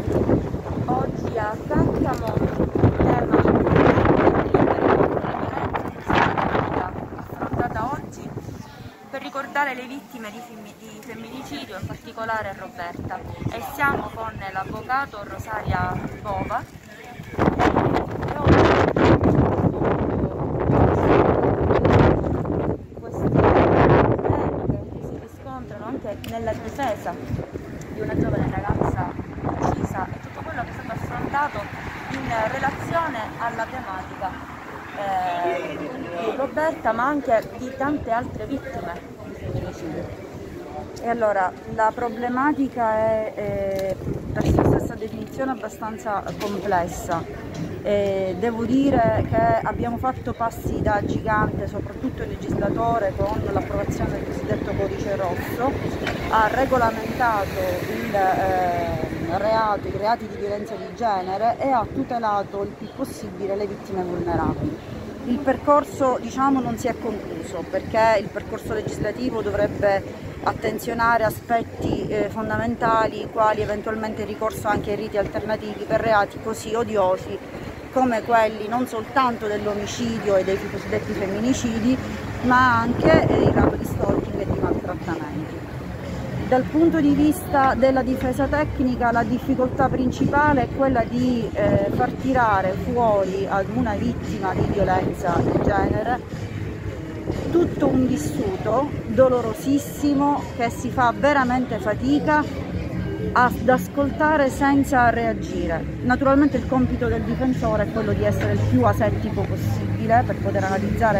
Oggi a Caccamo il tema affrontata oggi per ricordare le vittime di femminicidio, in particolare Roberta, e siamo con l'avvocato Rosaria Bova. Questi temi che si riscontrano anche nella difesa di una giovane ragazza uccisa e tutto quello che è stato affrontato in relazione alla tematica di Roberta, ma anche di tante altre vittime di femminicidio. E allora la problematica è per sua stessa definizione abbastanza complessa. Devo dire che abbiamo fatto passi da gigante, soprattutto il legislatore con l'approvazione del cosiddetto codice rosso ha regolamentato i reati di violenza di genere e ha tutelato il più possibile le vittime vulnerabili. Il percorso, diciamo, non si è concluso, perché il percorso legislativo dovrebbe attenzionare aspetti fondamentali, quali eventualmente il ricorso anche ai riti alternativi per reati così odiosi come quelli non soltanto dell'omicidio e dei cosiddetti femminicidi, ma anche il reato di stalking e di maltrattamenti. Dal punto di vista della difesa tecnica, la difficoltà principale è quella di far tirare fuori ad una vittima di violenza di genere tutto un vissuto dolorosissimo che si fa veramente fatica ad ascoltare senza reagire. Naturalmente il compito del difensore è quello di essere il più asettico possibile per poter analizzare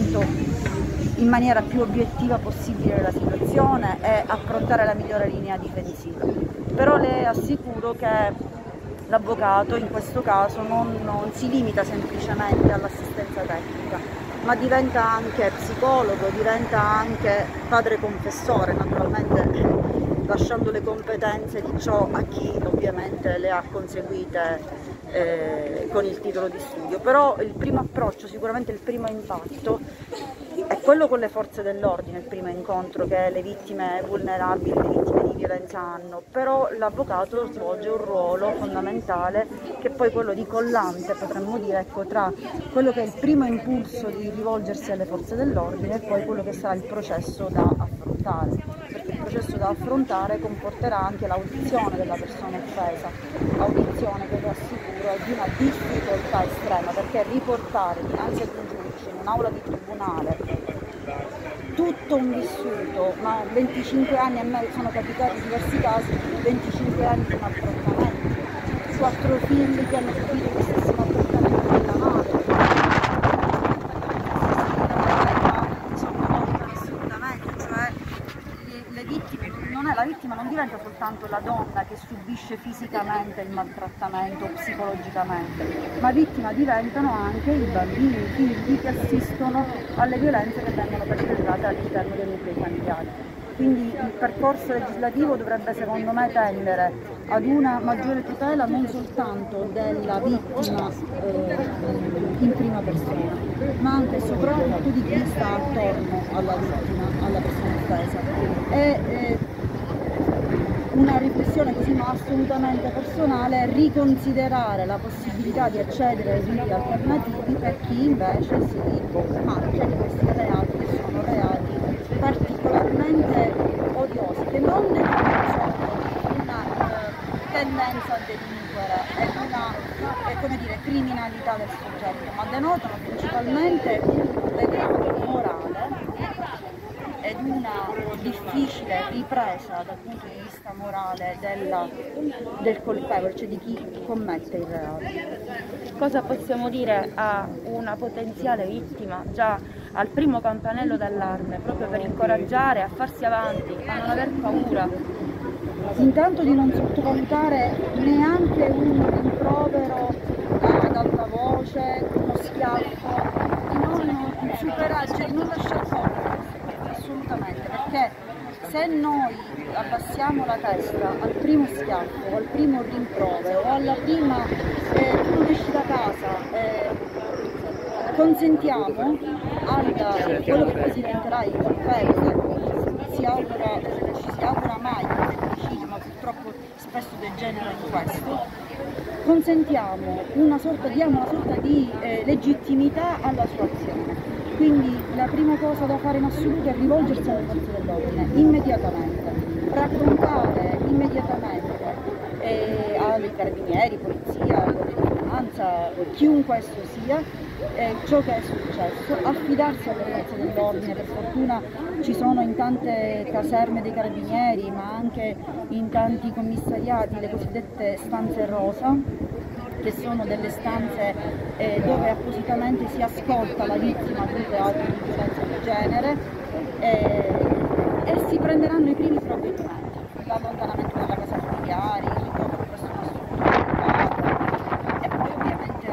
in maniera più obiettiva possibile la situazione e affrontare la migliore linea difensiva. Però le assicuro che l'avvocato in questo caso non si limita semplicemente all'assistenza tecnica, ma diventa anche psicologo, diventa anche padre confessore, naturalmente lasciando le competenze di ciò a chi ovviamente le ha conseguite con il titolo di studio. Però il primo approccio, sicuramente il primo impatto, è quello con le forze dell'ordine, il primo incontro che le vittime vulnerabili, le vittime di violenza hanno, però l'avvocato svolge un ruolo fondamentale che è poi quello di collante, potremmo dire, ecco, tra quello che è il primo impulso di rivolgersi alle forze dell'ordine e poi quello che sarà il processo da affrontare, perché il processo da affrontare comporterà anche l'audizione della persona offesa, audizione che vi assicuro è di una difficoltà estrema, perché riportare dinanzi ad un giudice in un'aula di tribunale tutto un vissuto, ma 25 anni, a me sono capitati diversi casi, 25 anni di maltrattamento, 4 figli che hanno subito gli stessi maltrattamenti dalla madre, assolutamente, cioè le vittime, la vittima non diventa soltanto la donna che subisce fisicamente il maltrattamento psicologicamente, ma vittima diventano anche i bambini, i figli che assistono alle violenze che vengono perpetrate all'interno dei nuclei familiari. Quindi il percorso legislativo dovrebbe, secondo me, tendere ad una maggiore tutela non soltanto della vittima in prima persona, ma anche e soprattutto di chi sta attorno alla vittima, alla persona offesa. Una riflessione così ma assolutamente personale è riconsiderare la possibilità di accedere ai riti alternativi per chi invece si macchia di questi reati, che sono reati particolarmente odiosi, che non denotano una tendenza a delinquere e una criminalità del soggetto, ma denotano principalmente un degrado morale ed una difficile ripresa dal punto di vista morale del colpevole, cioè di chi commette il reato. Cosa possiamo dire a una potenziale vittima già al primo campanello d'allarme, proprio per incoraggiare a farsi avanti, a non aver paura? Intanto di non sottovalutare neanche un rimprovero ad alta voce, uno schiaffo, di non superare, cioè di non lasciar correre, assolutamente, perché se noi abbassiamo la testa al primo schiaffo, al primo rimprovero o alla prima tu non esci da casa, consentiamo a quello che poi diventerà il colpevole, ci si augura mai il femminicidio, ma purtroppo spesso degenera in questo, diamo una sorta di legittimità alla sua azione. Quindi la prima cosa da fare in assoluto è rivolgersi alle forze dell'ordine immediatamente, raccontare immediatamente ai carabinieri, polizia, finanza, chiunque esso sia, ciò che è successo, affidarsi alle forze dell'ordine. Per fortuna ci sono in tante caserme dei carabinieri, ma anche in tanti commissariati, le cosiddette stanze rosa, che sono delle stanze dove appositamente si ascolta la vittima di un reato di violenza di genere e si prenderanno i primi provvedimenti, l'allontanamento dalla casa familiare, il ritorno presso una struttura privata e poi ovviamente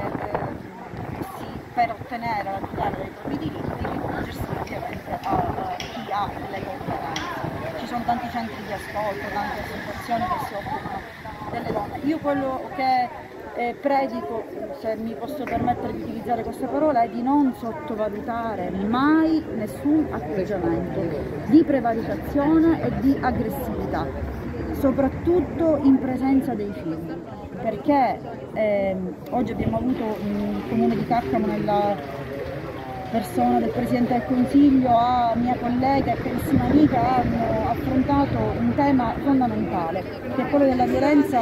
per ottenere la tutela dei propri diritti rivolgersi ovviamente a chi ha le competenze. Ci sono tanti centri di ascolto, tante associazioni che si occupano delle donne. Io quello che predico, se mi posso permettere di utilizzare questa parola, è di non sottovalutare mai nessun atteggiamento di prevaricazione e di aggressività, soprattutto in presenza dei figli, perché oggi abbiamo avuto il comune di Caccamo, nella persona del Presidente del Consiglio, a mia collega e carissima amica, hanno affrontato un tema fondamentale, che è quello della violenza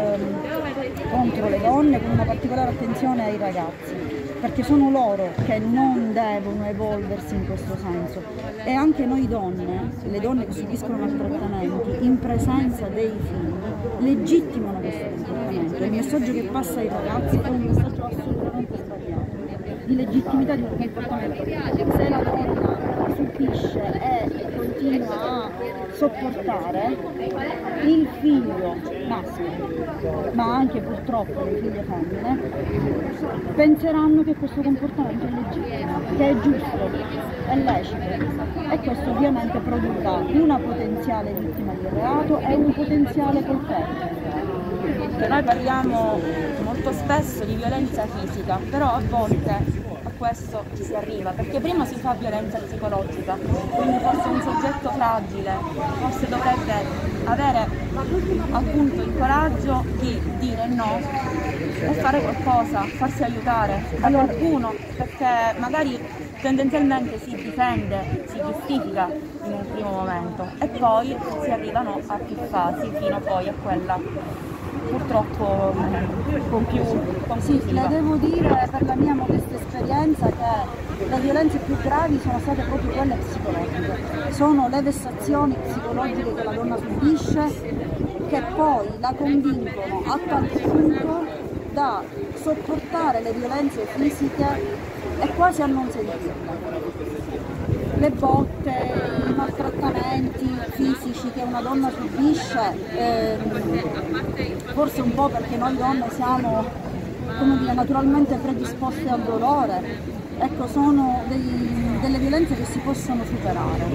contro le donne, con una particolare attenzione ai ragazzi, perché sono loro che non devono evolversi in questo senso. E anche noi donne, le donne che subiscono maltrattamenti in presenza dei figli, legittimano questo comportamento. Il messaggio che passa ai ragazzi è un messaggio assolutamente sbagliato di legittimità di un comportamento. Se la donna subisce e continua a sopportare, il figlio maschio, ma anche purtroppo le figlie femmine, penseranno che questo comportamento è legittimo, che è giusto, è lecito, e questo ovviamente produrrà una potenziale vittima di reato e un potenziale colpevole. Noi parliamo molto spesso di violenza fisica, però a volte a questo ci si arriva, perché prima si fa violenza psicologica, quindi forse un soggetto fragile forse dovrebbe avere appunto il coraggio di dire no e fare qualcosa, farsi aiutare da qualcuno, perché magari tendenzialmente si difende, si giustifica in un primo momento e poi si arrivano a più fasi fino poi a quella purtroppo con più sì, le devo dire per la mia modesta esperienza che le violenze più gravi sono state proprio quelle psicologiche, sono le vessazioni psicologiche che la donna subisce che poi la convincono a tal punto da sopportare le violenze fisiche e quasi a non sentirle. Le botte, i maltrattamenti fisici che una donna subisce, forse un po' perché noi donne siamo, come dire, naturalmente predisposte al dolore, ecco, sono delle violenze che si possono superare,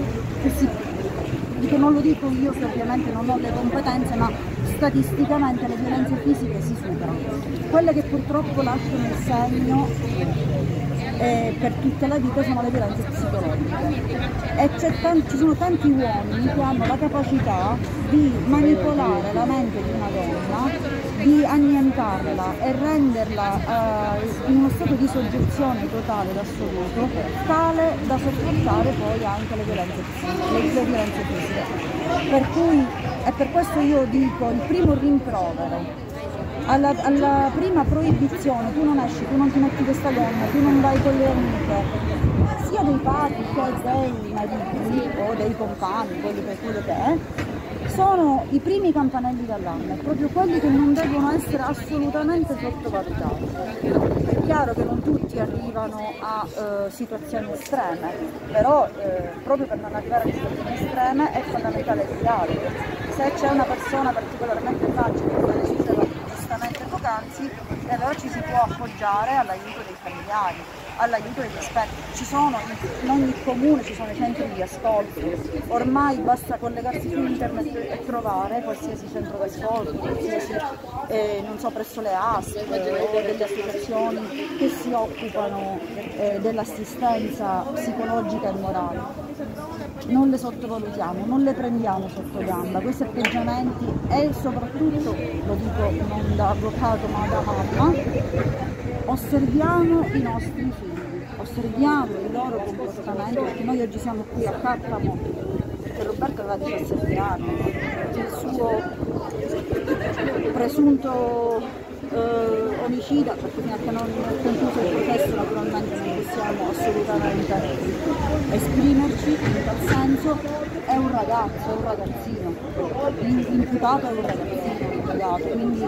che non lo dico io, che ovviamente non ho le competenze, ma statisticamente le violenze fisiche si superano. Quelle che purtroppo lasciano il segno per tutta la vita sono le violenze psicologiche, e ci sono tanti uomini che hanno la capacità di manipolare la mente di una donna, di annientarla e renderla in uno stato di soggezione totale ed assoluto, tale da sopportare poi anche le violenze fisiche. Per cui, e per questo io dico, il primo rimprovero, alla prima proibizione, tu non esci, tu non ti metti questa gonna, tu non vai con le amiche, sia dei padri che dei mariti o dei compagni, quello che è, sono i primi campanelli d'allarme, proprio quelli che non devono essere assolutamente sottovalutati. È chiaro che non tutti arrivano a situazioni estreme, però proprio per non arrivare a situazioni estreme è fondamentale il dialogo. Se c'è una persona particolarmente fragile, come le diceva giustamente poc'anzi, e allora ci si può appoggiare all'aiuto dei familiari, all'aiuto degli esperti. Ci sono, in ogni comune ci sono i centri di ascolto, ormai basta collegarsi su internet e trovare qualsiasi centro di ascolto, qualsiasi, non so, presso le ASP o delle associazioni che si occupano dell'assistenza psicologica e morale. non le sottovalutiamo, non le prendiamo sotto gamba, questi atteggiamenti, e soprattutto, lo dico non da avvocato ma da mamma, osserviamo i nostri figli, osserviamo il loro comportamento, perché noi oggi siamo qui a Carcamo perché Roberto aveva 17 anni, il suo presunto omicida, perché fino a che non è concluso il processo naturalmente non possiamo assolutamente esprimerci in tal senso, è un ragazzo, è un ragazzino, l'imputato è un ragazzino, l'imputato, quindi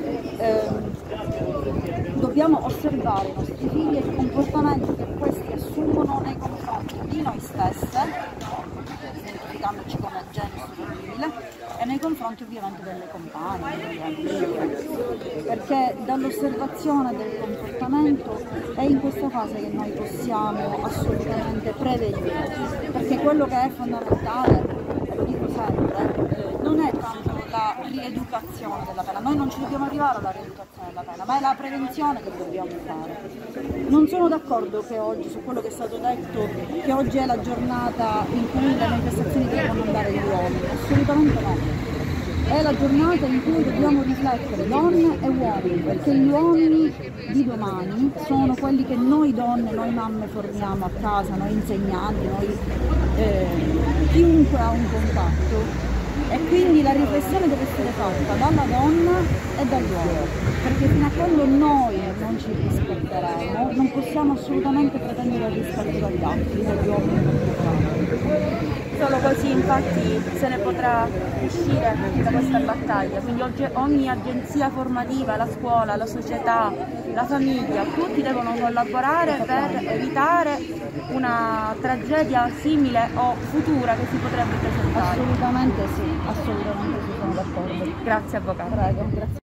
dobbiamo osservare i nostri figli e il comportamento che questi assumono nei confronti di noi stesse, identificandoci come agenti femminile, e nei confronti ovviamente delle compagne, delle amiche, perché dall'osservazione del comportamento è in questa fase che noi possiamo assolutamente prevenire, perché quello che è fondamentale, e lo dico sempre, non è tanto la rieducazione della pena, noi non ci dobbiamo arrivare alla rieducazione della pena, ma è la prevenzione che dobbiamo fare. Non sono d'accordo che oggi, su quello che è stato detto, che oggi è la giornata in cui le manifestazioni devono andare gli uomini, assolutamente no. È la giornata in cui dobbiamo riflettere, donne e uomini, perché gli uomini di domani sono quelli che noi donne, noi mamme formiamo a casa, noi insegnanti, noi chiunque ha un contatto, e quindi la riflessione deve essere fatta dalla donna e dall'uomo, perché fino a quando noi non ci rispetteremo non possiamo assolutamente pretendere il rispetto dagli altri, dagli uomini in particolare. Solo così infatti se ne potrà uscire da questa battaglia, quindi ogni agenzia formativa, la scuola, la società, la famiglia, tutti devono collaborare per evitare una tragedia simile o futura che si potrebbe presentare. Assolutamente sì, sono d'accordo. Grazie avvocato. Prego, grazie.